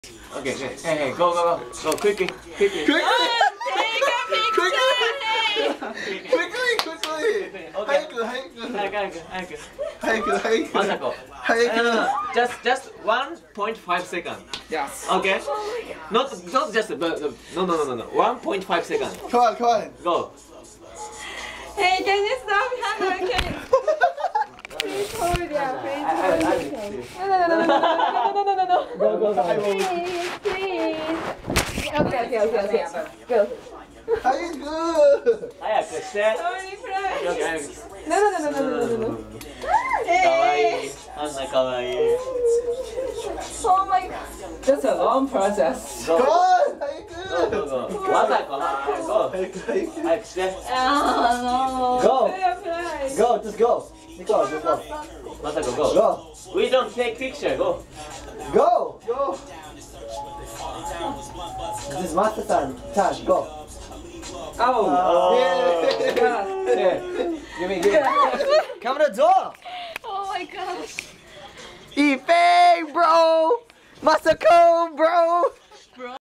Okay, okay. Hey, go, go, go. Go, quickly, quickly. Quickly! Okay. Masako. Just 1.5 seconds. Yes. Okay? Not just no. 1.5 seconds. Come on. Go. Hey, can you stop? Can you? Please hold it. Please hold it. No. Go. Please. Okay. Go. 早く。 早くして。 Sorry, Fry. Okay. No. かわいい。あんなかわいい。 Oh my god. That's a long process. Go. Come on, Go. Masako. Go. 早くして。 Oh no. Go. Fry. Go. Just go. Masako, go. We don't take picture. Go. Go. This is Master-san. Turn. Go. Oh. Yeah. Give me. Come to the door. Oh my gosh. Ipei, bro. Masako, bro.